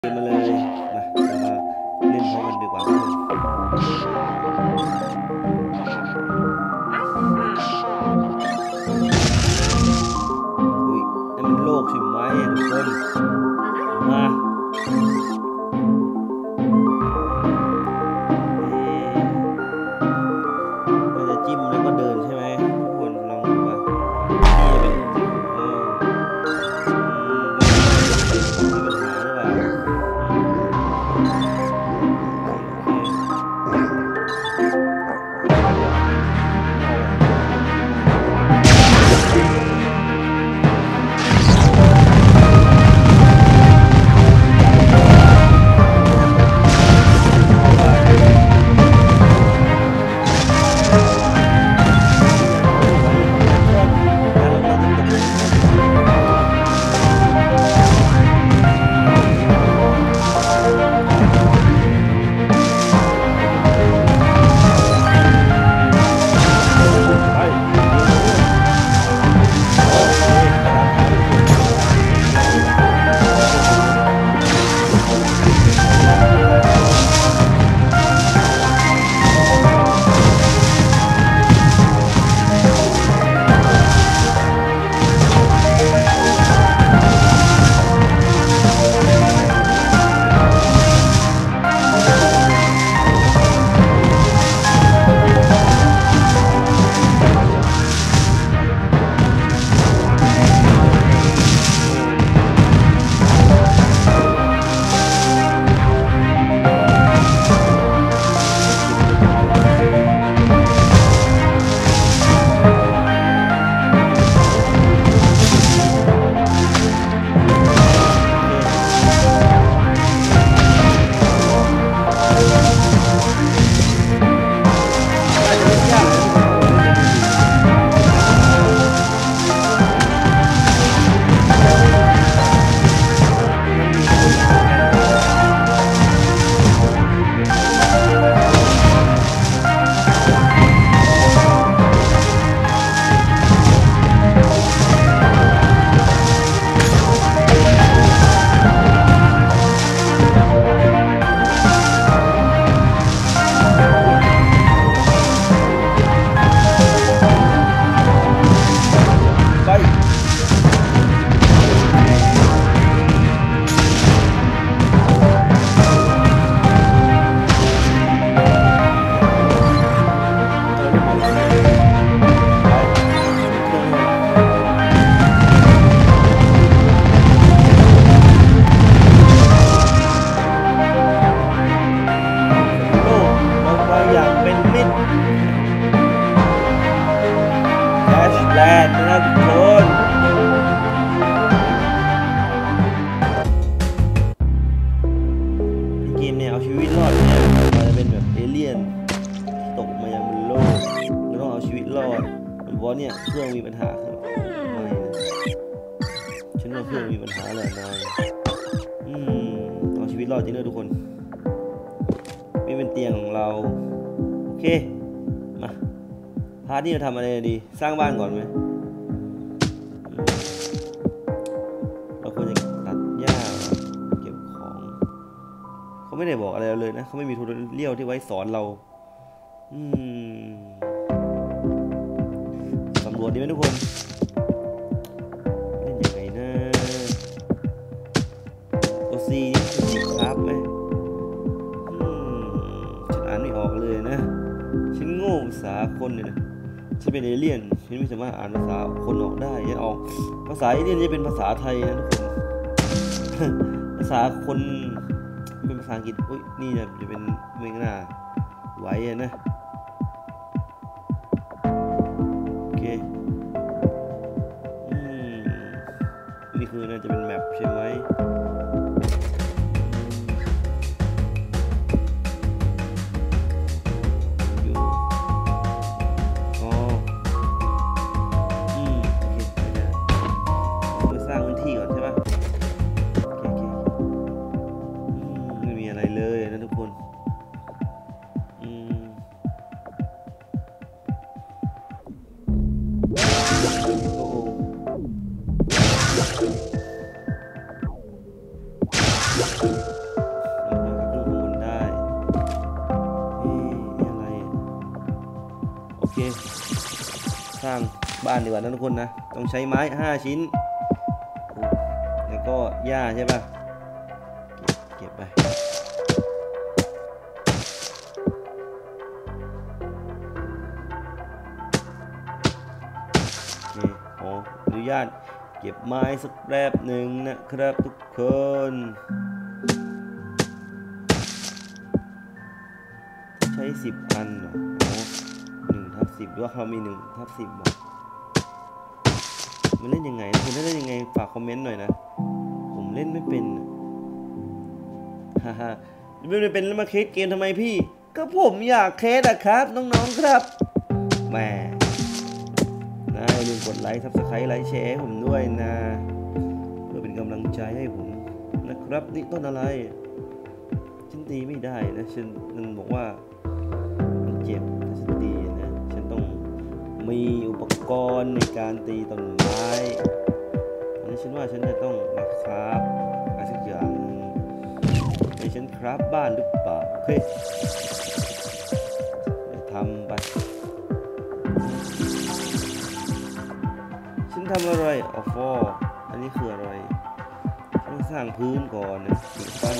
มาเลยมาเรามาเล่นพร้อมกันดีกว่าทุกคนอุ้ยนี่มันโลกใช่ไหมทุกคนมาเราจะจิ้มแล้วก็เดินใช่ไหมทุกคนลองดูว่านี่เป็นมีปัญหาหรือเปล่าแลนด์นะทุกคนเกมเนี่ยเอาชีวิตรอดเนี่ยมันจะเป็นแบบเอเลี่ยนตกมายังบนโลกแล้วต้องเอาชีวิตรอดมันบอกเนี่ยเครื่องมีปัญหาครับไม่นะฉันว่าเครื่องมีปัญหาแหละนายเอาชีวิตรอดจริงเลยทุกคนนี่เป็นเตียงของเราโอเคมาพาร์ทนี้เราทำอะไรดีสร้างบ้านก่อนไหมเราควรจะตัดหญ้าเก็บของเขาไม่ได้บอกอะไรเราเลยนะเขาไม่มีทูตเรียลที่ไว้สอนเราสำรวจดีไหมทุกคนเล่นยังไงนะตัวซีนี่ครับไหมฉันอ่านไม่ออกเลยนะฉันโง่ภาษาคนเลยนะฉันเป็นเอเลี่ยนฉันไม่สามารถอ่านภาษาคนออกได้ฉันออกภาษาเอเลี่ยนจะเป็นภาษาไทยนะทุกคน ภาษาคนเป็นภาษาอังกฤษอุ้ยนี่จะเป็นเมืองหน้าไว้นะโอเคนี่คือน่าจะเป็นแมปใช่ไหมบ้านดีกว่านะทุกคนนะต้องใช้ไม้5 ชิ้นแล้วก็หญ้าใช่ป่ะเก็บไปโอเคขออนุญาตเก็บไม้สักแป๊บหนึ่งนะครับทุกคนใช้10 อันเหรอ1/10หรือว่าเขามี1/10บ่มันเล่นยังไงคุณเล่นยังไงฝากคอมเมนต์หน่อยนะผมเล่นไม่เป็นฮ่าฮ่าไม่เป็นแล้วมาเคสเกมทำไมพี่ก็ผมอยากเคสอะครับน้องๆครับแหมนะอย่าลืมกดไลค์ Subscribe ไลค์แชร์ผมด้วยนะเพื่อเป็นกำลังใจให้ผมนะครับนี่ต้นอะไรฉันตีไม่ได้นะฉันบอกว่ามันเจ็บถ้าฉันตีนะฉันต้องมีอุปกรณ์ในการตีต้นไม้อันนี้ฉันว่าฉันจะต้องมาคราฟอะไรสักอย่างให้ฉันคราฟบ้านหรือเปล่าโอเคทำไปฉันทำอะไรออฟฟอร์อันนี้คืออะไรต้องสร้างพื้นก่อนนะถึงปั้น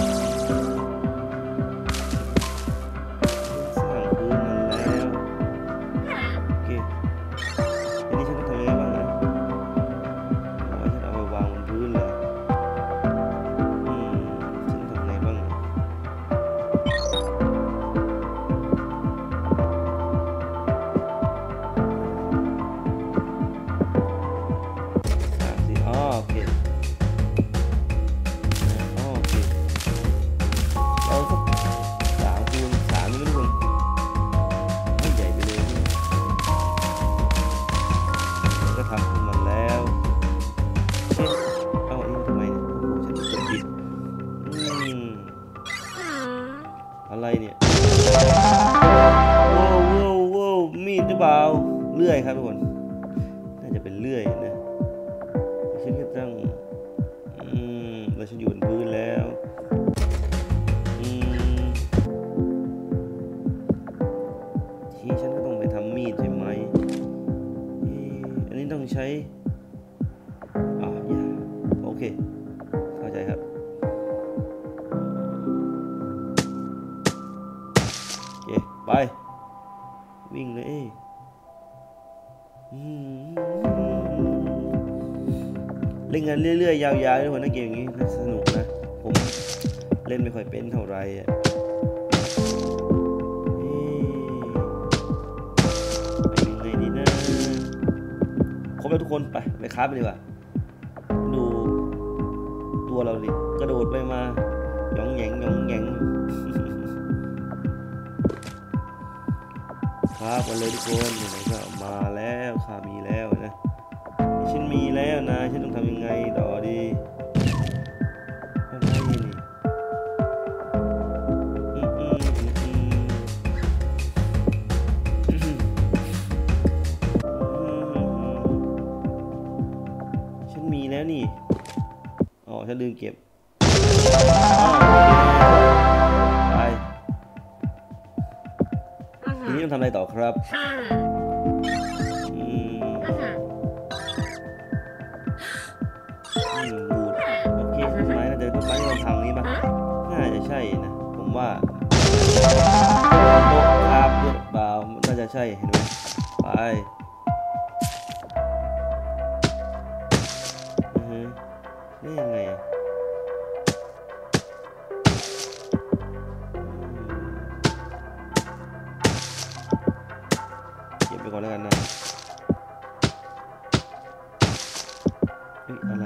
สร้างพื้นมันแล้วโอเคอันนี้ฉันต้องทำยังไงบ้างนะว่าฉันเอาไปวางบนพื้นเลยฉันทำไงบ้างโอเคโอเคเราสัก3 คูณ 3นี่ไม่รู้ไม่ใหญ่ไปเลยก็ทำขึ้นมาแล้วเอาอันนี้ทำไมเนี่ยโอ้โหฉันกดผิดอะไรเนี่ยว้าวมีดหรือเปล่าเลื่อยครับทุกคนน่าจะเป็นเลื่อยนะฉันก็ต้องแล้วฉันอยู่บนพื้นแล้วที่ฉันก็ต้องไปทำมีดใช่ไหมอันนี้ต้องใช้อย่าโอเคเข้าใจครับโอเคไปวิ่งเลยเล่นกันเรื่อยๆยาวๆทุกคนนะเกมอย่างนี้สนุกนะผมเล่นไม่ค่อยเป็นเท่าไหร่ไปยังไงดีนะครบแล้วทุกคนไปคราฟไปดีกว่าดูตัวเราดิกระโดดไปมาหยองแหงคราฟกันเลยทุกคนไหนก็มาแล้วข้ามีแล้วนะฉันมีแล้วนะฉันต้องทำยังไงต่อดีอะไรนี่ฉันมีแล้วนี่ฉันลืมเก็บไปทีนี้ต้องทำอะไรต่อครับบูดโอเคต้นไม้น่าจะต้นไม้ที่เราทำนี้ปะน่าจะใช่นะผมว่าโต๊ะครับหรือเปล่าน่าจะใช่เห็นไหมไปนี่ยังไงเก็บไปก่อนแล้วกันนะอะไร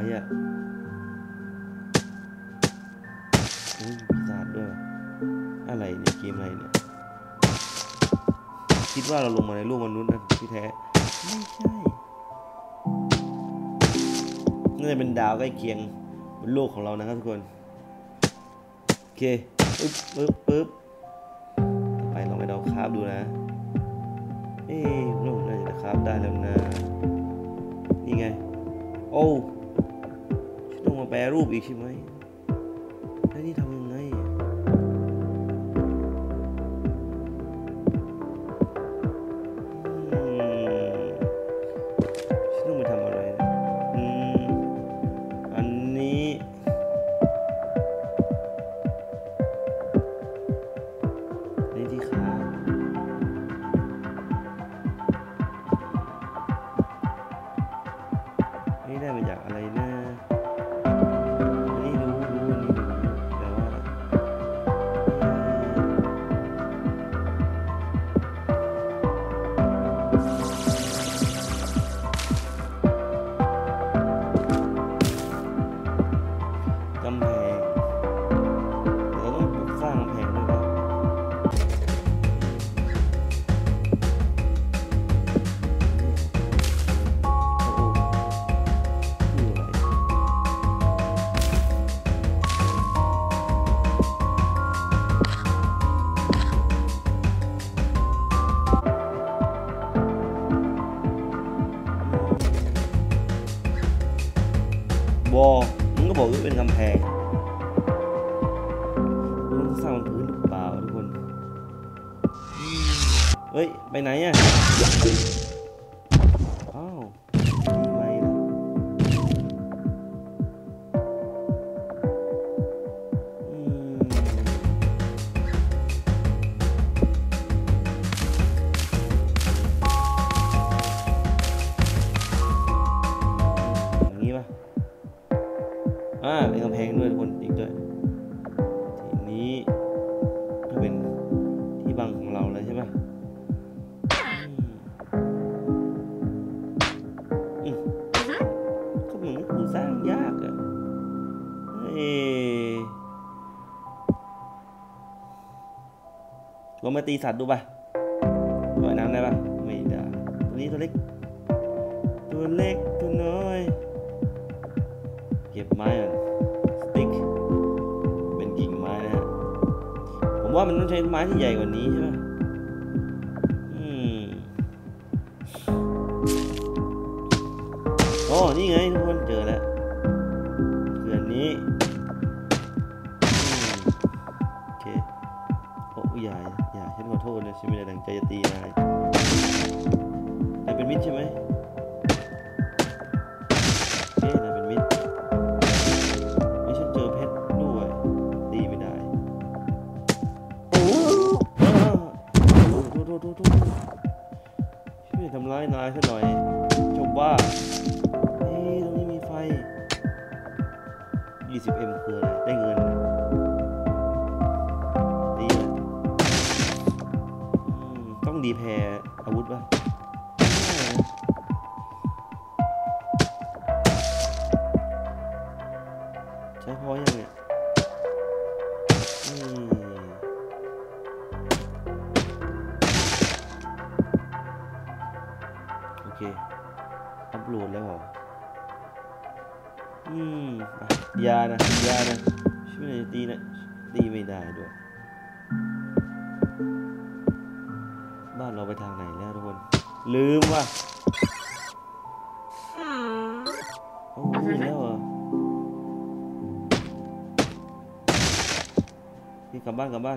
ปีศาจด้วยอะไรเนี่ยเกมอะไรเนี่ยคิดว่าเราลงมาในโลกมนุษย์นะที่แท้ไม่ใช่น่าจะเป็นดาวใกล้เคียงบนโลกของเรานะครับทุกคนโอเคปึ๊บไปลองไปดาวคราฟดูนะโลกน่าจะคราฟได้แล้วนะนี่ไงโอ้ต้องมาแปรรูปอีกใช่ไหมแล้วนี่ทำยังไงเฮ้ยไปไหนอ่ะอ้าวดีไหมล่ะอย่างนี้ป่ะเป็นกำแพงด้วยทุกคนอีกด้วยทีนี้ก็เป็นที่บังของเราเลยใช่ป่ะก็เหมือนกูสร้างยากอะลองมาตีสัตว์ดูป่ะว่ายน้ำได้ป่ะไม่ได้ตัวนี้ตัวเล็กตัวน้อยเก็บไม้ก่อนสติ๊กเป็นกิ่งไม้นะฮะผมว่ามันต้องใช้ไม้ที่ใหญ่กว่านี้ใช่ไหมอ๋อนี่ไงทุกคนเจอแล้วเขื่อนนี้โอเคโอ้อย่าฉันขอโทษนะฉันไม่ได้ตั้งใจจะตีนายแต่เป็นมิตรใช่ไหมช่วยทำร้ายนายซะหน่อยจบว่าตรงนี้มีไฟ 20M คืออะไรได้เงินดีนะต้องดีแพรอาวุธป่ะใช้พอยังเนี่ยโอเคอัพโหลดแล้วเหรอยานะช่วยหน่อยตีนะตีไม่ได้ด้วยบ้านเราไปทางไหนแล้วทุกคนลืมว่ะโอ้ยแล้วเหรอพี่กลับบ้านบ้าน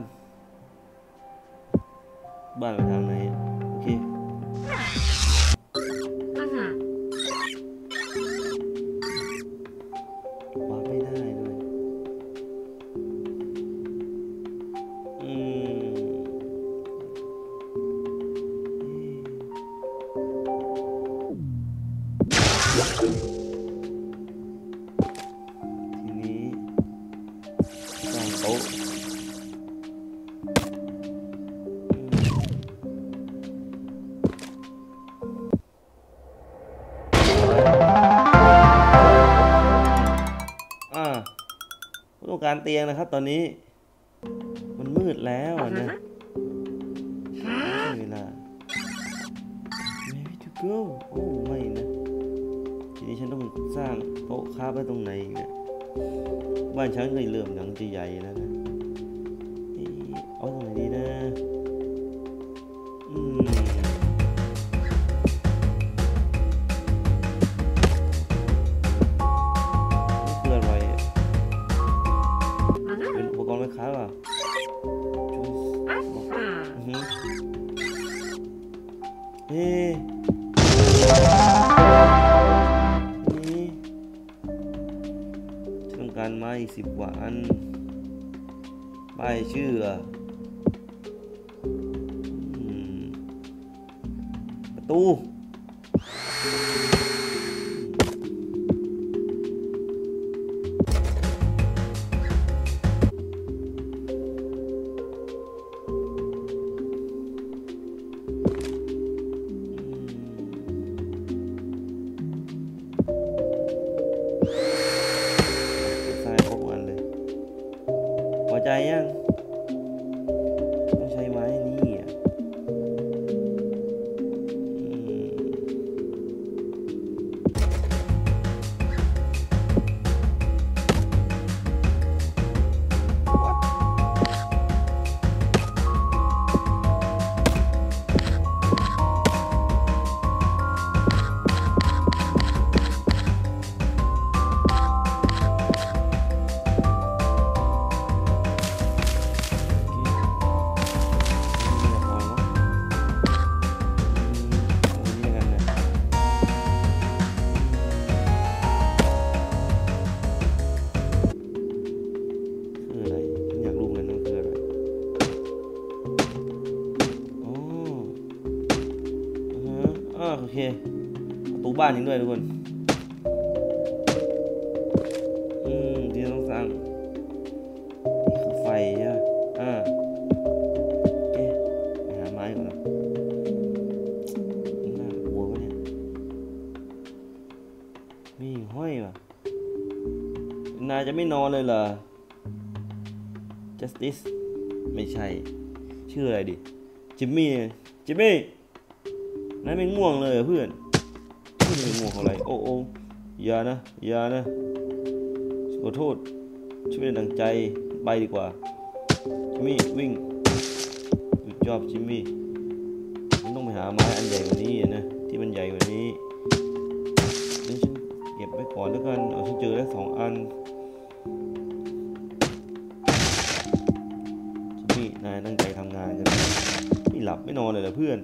ไปทางไหนโอเควาไม่ได้ด้วยทีนี้สร้างโต๊ะต้องการเตียงนะครับตอนนี้มันมืดแล้วนะใช้เวลา Where to go โอ้ไม่นะทีนี้ฉันต้องสร้างโต๊ะค้าไว้ตรงไหนอีกเนี่ยบ้านฉันเคยเริ่มหนังจะใหญ่แล้วนะเอาตรงไหนดีนะค้าป่ะนี่ต้องการไม้10 กว่าอันป้ายชื่อประตูใจยังต้องใช้ไม้นี่โอเคประตูบ้านนี้ด้วยทุกคนที่ต้องสร้างนี่คือไฟใช่ไหมโอเคไปหาไม้ก่อนนะน่ากลัวปะเนี่ยมีห้อยว่ะนายจะไม่นอนเลยเหรอ justice ไม่ใช่ชื่ออะไรดิจิมมี่นายไม่ง่วงเลยเพื่อนไม่ง่วงอะไรโอ้อย่านะขอโทษช่วยดังใจไปดีกว่าจิมมี่วิ่งหยุดจอบจิมมี่ฉันต้องไปหาไม้อันใหญ่กว่านี้นะที่มันใหญ่กว่านี้นี่ฉันเก็บไว้ก่อนแล้วกันฉันเจอแล้ว2 อันจิมมี่นายตั้งใจทำงานกันไม่หลับไม่นอนเลยเหรอเพื่อน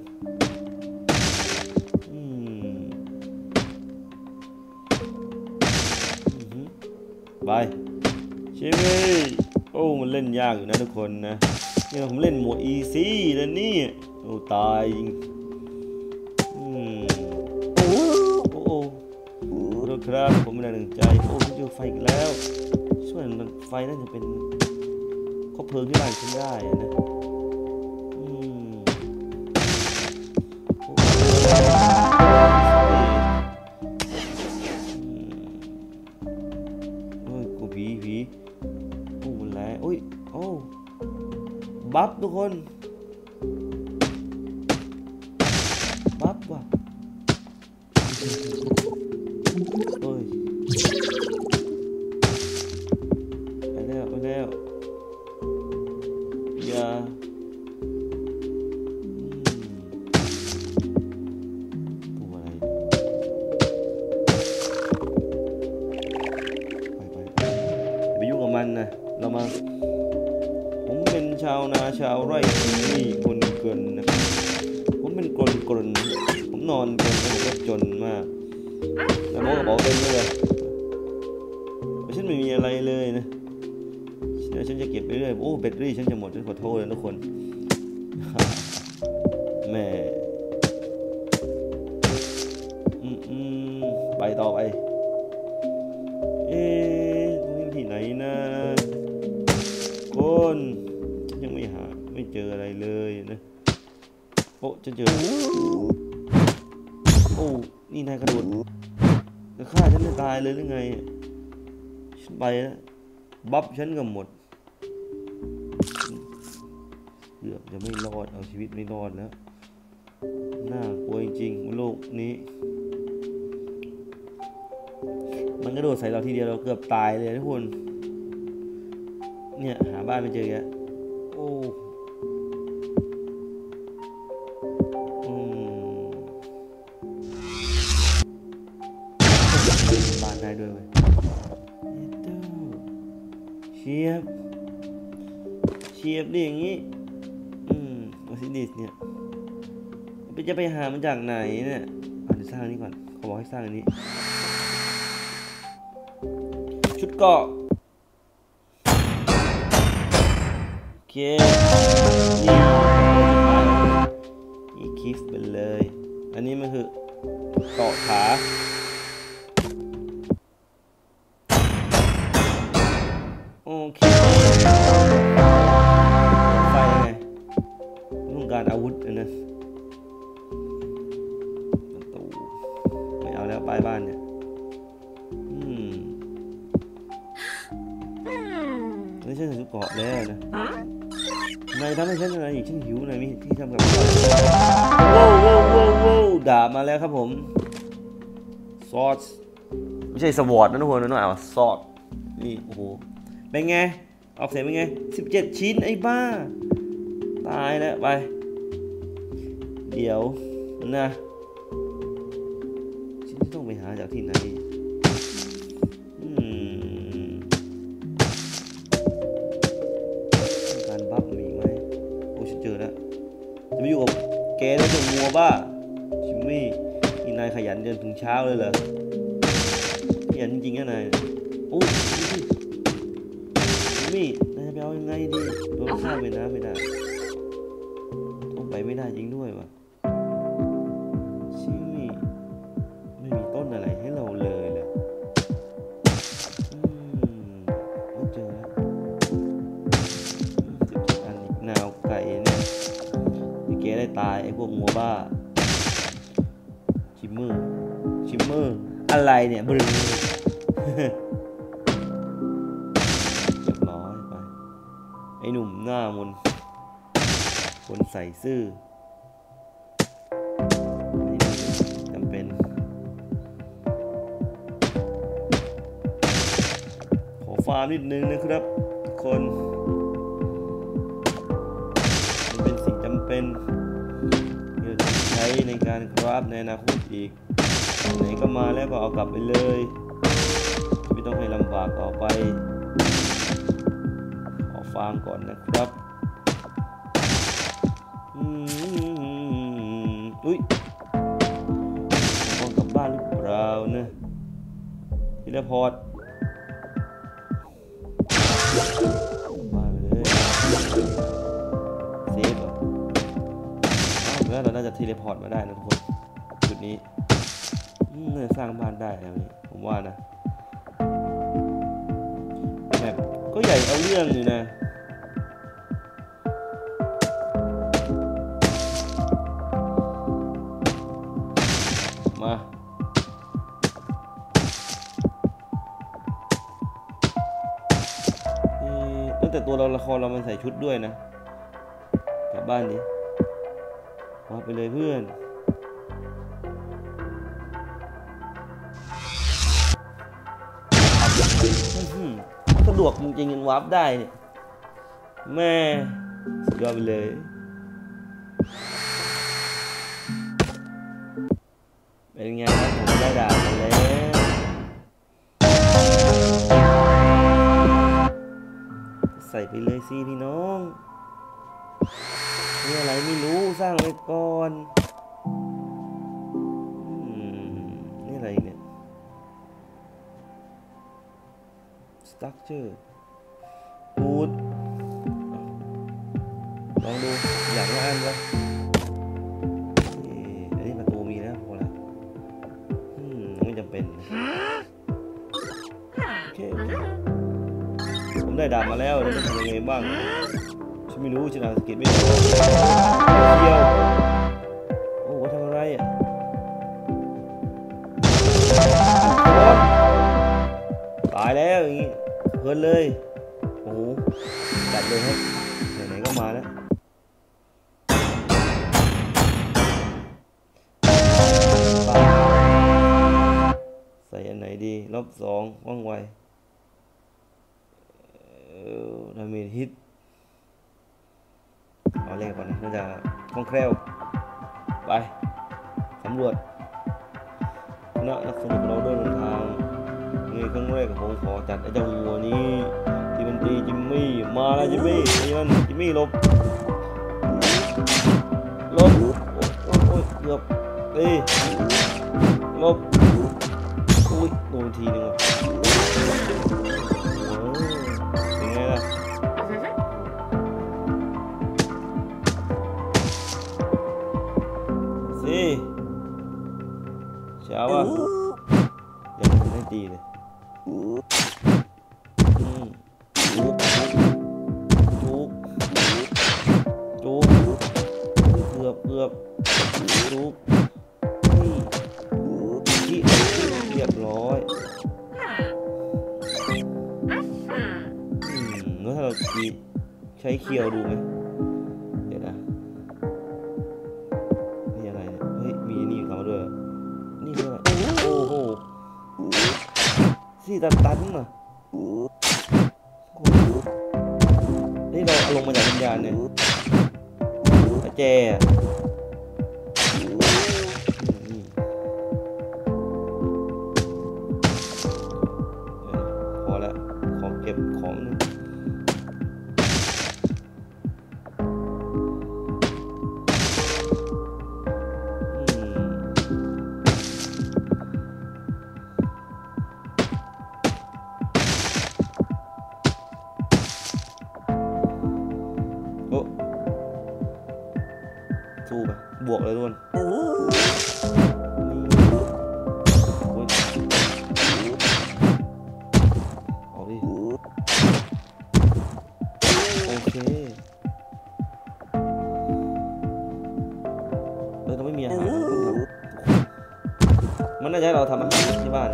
ไปชิมี่โอ้มันเล่นยากอยู่นะทุกคนนะนี่ผมเล่นโหมด easy แล้วนี่โอ้ตายจริงโอ้ขอโทษครับผมไม่ได้ตั้งใจโอ้ฉันเจอไฟอีกแล้วส่วนไฟน่าจะเป็นคบเพลิงที่บ้านฉันได้นะผีโอ้มันแรงโอ้บัฟทุกคนบัฟว่ะไปแล้วอย่าตัวอะไรไปยุ่งกับมันนะเรามาผมเป็นชาวนาชาวไร่ที่คนเกินนะครับผมเป็นกลนผมนอนกลนผมก็จนมากแล้วบอกกับบอกเต็มเลยฉันไม่มีอะไรเลยนะฉันจะเก็บไปเรื่อยโอ้แบตเตอรี่ฉันจะหมดฉันขอโทษเลยทุกคนแม่ไปต่อไปตรงนี้ที่ไหนนะคนยังไม่เจออะไรเลยนะโอ้จะเจอโอ้นี่นายกระโดดจะฆ่าฉันจะตายเลยหรือไงฉันไปแล้วบัฟฉันก็หมดเกือบจะไม่รอดเอาชีวิตไม่รอดแล้วน่ากลัวจริงๆโลกนี้มันกระโดดใส่เราทีเดียวเราเกือบตายเลยทุกคนเนี่ยหาบ้านไม่เจอแกโอ้บ้านได้ด้วยเว้ยเชียบดิอย่างงี้ออซิดิสเนี่ยจะไปหามันจากไหนเนี่ยเดี๋ยวสร้างนี้ก่อนเขาบอกให้สร้างอันนี้ชุดเกาะโอเคนี่คลิปไปเลยอันนี้มันคือเกาะขาโอเคไฟไงต้องการอาวุธนะประตูไม่เอาแล้วป้ายบ้านเนี่ยไม่ใช่ชุดเกาะแล้วนะนายทำให้ฉันอะไรอีกฉันหิวนายมีที่ทำกับว้าวดาบมาแล้วครับผมซอสไม่ใช่สวอตนะทุกคนนะต้องอ่านว่าซอสนี่โอ้โหเป็นไงออกเสียงเป็นไง17 ชิ้นไอ้บ้าตายแล้วไปเดี๋ยวนะฉันต้องไปหาจากที่ไหนการบัฟมีไหมโอ้ฉันเจอแล้วจะไปอยู่กับแกแล้วจะงัวบ้าชิมมี่นี่นายขยันจนถึงเช้าเลยเหรอขยันจริงๆนะนายโอ้มี่นายจะไปเอายังไงดีโดนฆ่าไปนะไม่ได้ต้องไปไม่ได้จริงด้วยวะชิมี่ตายไอ้พวกงัวบ้าชิมเมอร์อะไรเนี่ยบรึงเรียบร้อยไปไอ้หนุ่มหน้ามนคนใส่ซื่อจำเป็นขอฟาร์มนิดนึงนะครับทุกคนมันเป็นสิ่งจำเป็นที่จะใช้ในการคราฟในอนาคตอีกไหนก็มาแล้วก็เอากลับไปเลยไม่ต้องให้ลำบากต่อไปขอฟาร์มก่อนนะครับอุ้ยมองกลับบ้านหรือเปล่านะทีละพอร์ตมาเลยเซฟเหรอแล้วเราน่าจะทีละพอร์ตมาได้นะทุกคนจุดนี้สร้างบ้านได้แล้วนี่ผมว่านะแบบก็ใหญ่เอาเรื่องอยู่นะมาตั้งแต่ตัวเราละครเรามันใส่ชุดด้วยนะกลับบ้านดิมาไปเลยเพื่อนสะดวกจริงๆยังวาร์ปได้เนี่ยแม่สุดยอดไปเลยเป็นไงครับผมได้ดาบมาแล้วใส่ไปเลยสิพี่น้องนี่อะไรไม่รู้สร้างไว้ก่อนนี่อะไรเนี่ยstructure พูดลองดูอย่างละอันวะอันนี้ประตูมีแล้วพอแล้วไม่จำเป็นโอเคผมได้ดาบมาแล้วแล้วจะทำยังไงบ้างฉันไม่รู้ฉันอ่านสกิลไม่ถูกเที่ยวโอ้ทำอะไรอ่ะตายแล้วอย่างงี้เพลินเลยโอ้โหจัดเลยครับไหนๆก็มาแล้วใส่อันไหนดีรอบ2ว่องไวดาเมจฮิตเอาเล่นก่อนนะน่าจะคล่องแคล่วไปสำรวจนักสำรวจเราเดินทางนี่ครั้งแรกผมขอจัดไอ้เจ้าวัวนี้ที่มันตีจิมมี่มาแล้วจิมมี่นี่มันจิมมี่หลบโอ้ยเกือบตีหลบอุ้ยโดนทีนึงว่ะเป็นไงล่ะสิเช้าอ่ะยังไม่ตีเลยจุกเกือบจุกนี่เรียบร้อยแล้วถ้าเราใช้เคียวดูไหมเดี๋ยวนะนี่อะไรเนี่ยเฮ้ยมีนี่เขาด้วยนี่ด้วยโอ้โหสี่ตันน่ะนี่เราลงมาจากวิญญาณเนี่ยอาเจพอแล้วขอเก็บของนึงสู้ไปบวกเลยทุกคนเอาดิโอเคน่าจะให้เราทำอาหารที่บ้าน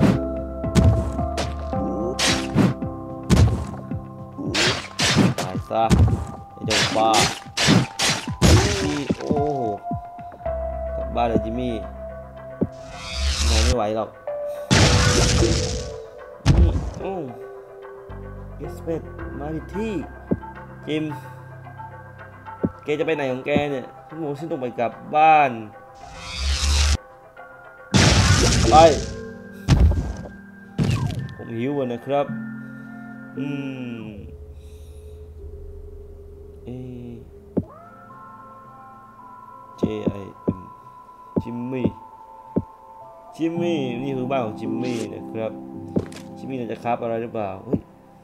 ตายซะไอ้เจ้าบ้าที่โอ้โหกลับบ้านเลยจิมมี่นอนไม่ไหวหรอกนี่โอ้เยสเป็ดมาผิดที่จิมแกจะไปไหนของแกเนี่ยฉันบอกฉันต้องไปกลับบ้านไปผมหิวนะครับJIM จิมมี่นี่คือบ้านของจิมมี่นะครับจิมมี่จะครับอะไรหรือเปล่าเฮ้ย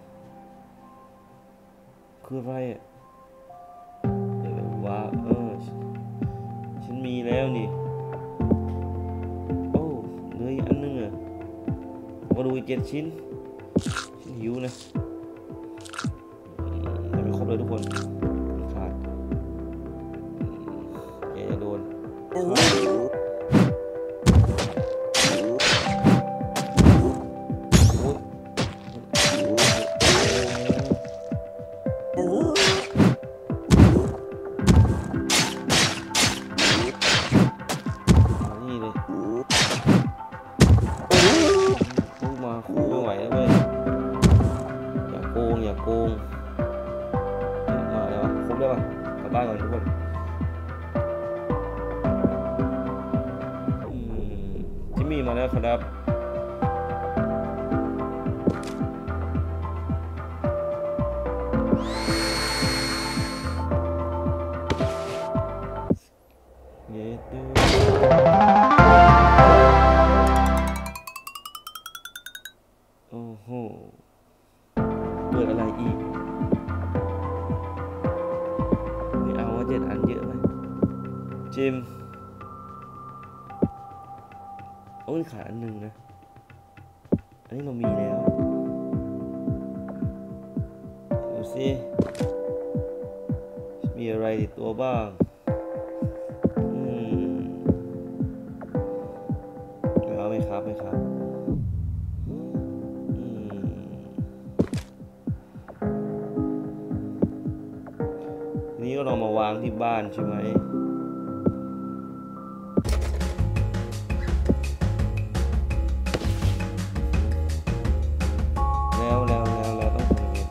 คืออะไรอ่ะเดี๋ยวว่าฉันมีแล้วนี่โอ้เหลืออีกอันนึงอ่ะมาดูอีก7 ชิ้นฉันหิวนะยังไม่ครบเลยทุกคนขาดแกจะโดนอย่าโกงมาแล้ววะครบแล้ววะกลับบ้านก่อนทุกคนจิมมี่มาแล้วครับเย้ดูโอ้โหเปิดอะไรอีกไม่เอาว่า7 อันเยอะไหมจิมโอ้ยขาดอันหนึ่งนะอันนี้เรามีแล้วดูสิมีอะไรติดตัวบ้างไม่ครับนี้ก็เรามาวางที่บ้านใช่ไหมแล้วต้องทำยังไง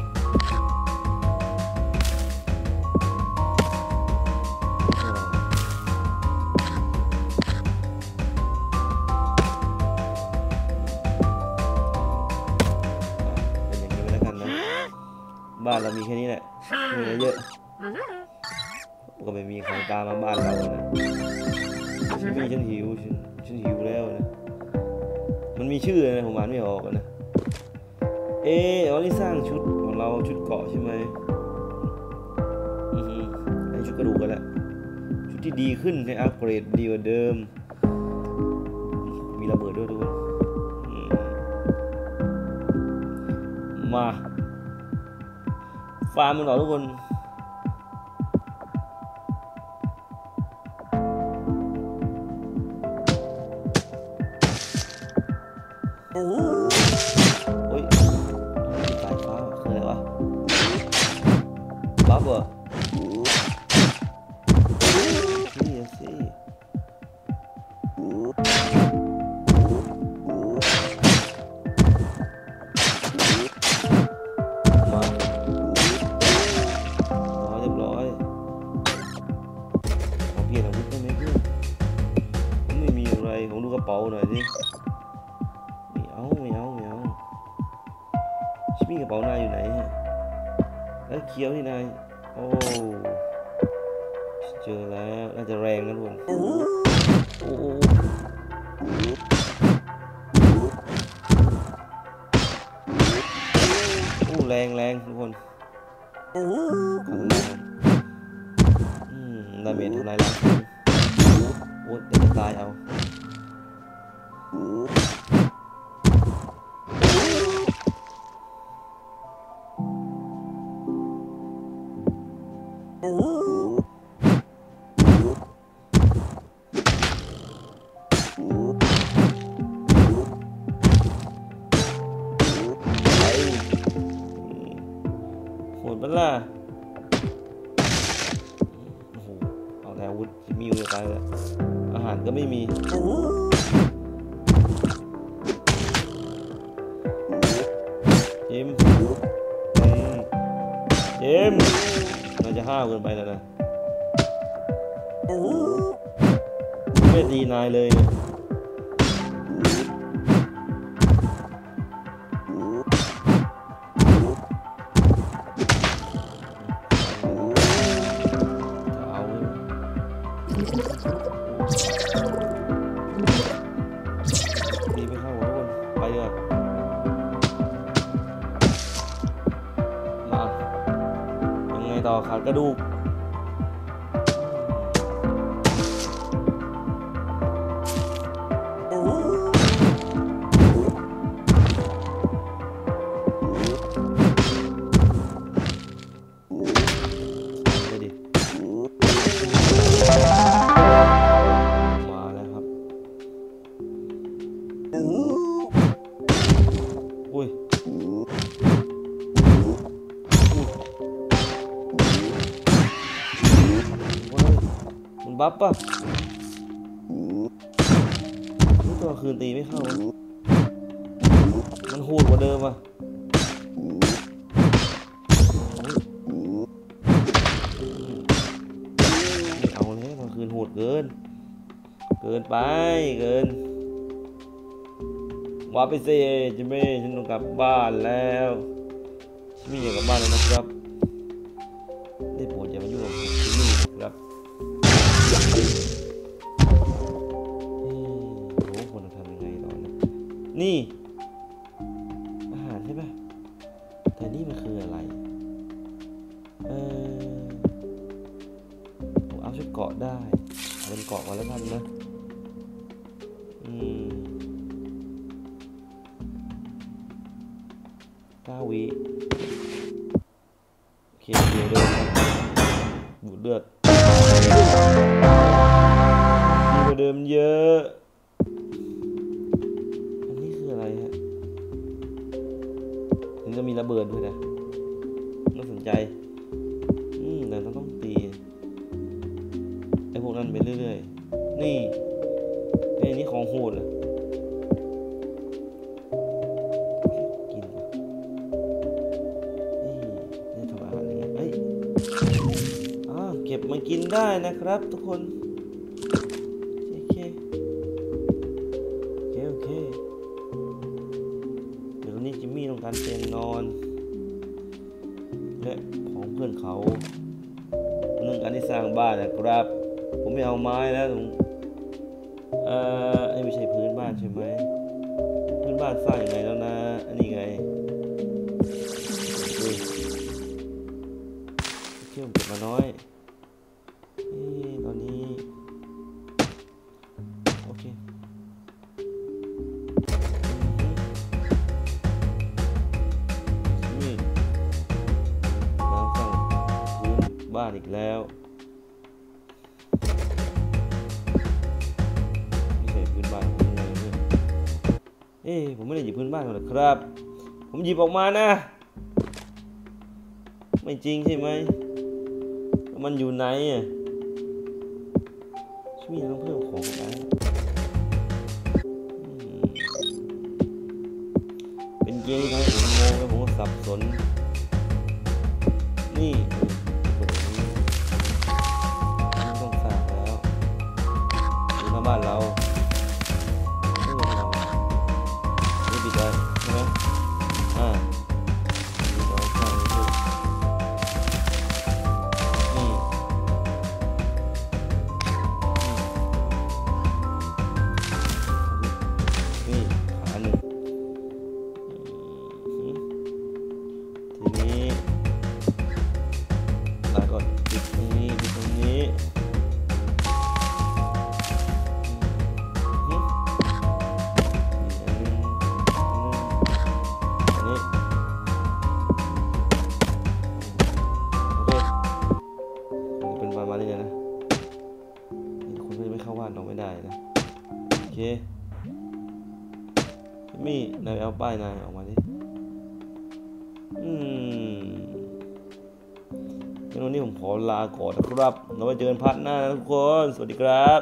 เป็นอย่างนี้ไปแล้วกันนะบ้านเรามีแค่นี้แหละไม่เยอะก็ไม่มีใครตามมาบ้านเรานะฉันหิวแล้วนะมันมีชื่อนะผมอ่านไม่ออกนะอ๋อนี่สร้างชุดของเราชุดเกาะใช่ไหมไอชุดกระดูกกันแหละชุดที่ดีขึ้นให้อัปเกรดดีกว่าเดิมมีระเบิดด้วยทุกคนมาฟาร์มมันต่อทุกคนโอ้ยสายฟ้าคืออะไรวะบัฟเหรอนี่สิมาเรียบร้อยขอเปลี่ยนอาวุธได้ไหมเพื่อนผมไม่มีอะไรผมดูกระเป๋าหน่อยสิไม่เอาชิมี่กระเป๋านายอยู่ไหนฮะแล้วเคี้ยวที่นายโอ้เจอแล้วน่าจะแรงนะทุกคนโอ้แรงทุกคนดาเมจทำลายล้างโอ้จะตายเอาล่ะโอ้โหเอาแต่อาวุธมีอยู่ตายเลยอาหารก็ไม่มีจิมน่าจะห้าวเกินไปแล้วนะไม่ตีนายเลยนะตีไม่เข้าหัวคนไปเลยมายังไงต่อขาดกระดูกบัฟป่ะนี่ตัวคืนตีไม่เข้ามันโหดกว่าเดิมอ่ะไม่เอาเลยตัวคืนโหดเกินไปเกินว่าไปเซ่จิเม่ฉันต้องกลับบ้านแล้วฉันไม่อยากกลับบ้านแล้วนะครับได้โปรดอย่ามายุ่งกับที่นี่นะครับควรทำยังไงตอนนี้นี่อาหารใช่ป่ะแต่นี่มันคืออะไรผมเอาชุดเกาะได้เอาเป็นเกาะมาแล้วกันนะ9 วิโอเคเดี๋ยวเดินบูดเลือดดีกว่าเดิมเยอะอันนี้คืออะไรฮะนี่จะมีระเบิดด้วยนะน่าสนใจแต่เราต้องตีไอ้พวกนั้นไปเรื่อยๆนี่ไอ้นี่ของโหดเลยกินนี่ทำอาหารยังไงเก็บมากินได้นะครับทุกคนโอเคเดี๋ยวนี้จิมมี่ต้องการเตียงนอนและของเพื่อนเขาเรื่องการที่สร้างบ้านนะครับผมไม่เอาไม้แล้วไม่ใช่พื้นบ้านใช่ไหมพื้นบ้านสร้างยังไงแล้วนะอันนี้ไงเชื่อมเก็บมาน้อยตอนนี้โอเคนี่น้ำสั่งพื้นบ้านอีกแล้วไม่ใช่พื้นบ้านผมเลยผมไม่ได้หยิบพื้นบ้านหรอกครับผมหยิบออกมานะไม่จริงใช่ไหมมันอยู่ไหนมีต้องเพิ่มของไปเป็นเกมที่ทำให้ผมงงและผมสับสนนี่ต้องสร้างแล้วดูหน้าบ้านเรานี่ปิดได้ใช่ไหมมี่นายเอาป้ายนายออกมาดิวันนี้ผมขอลาก่อนนะครับเราไว้เจอกันพาร์ทหน้านะทุกคนสวัสดีครับ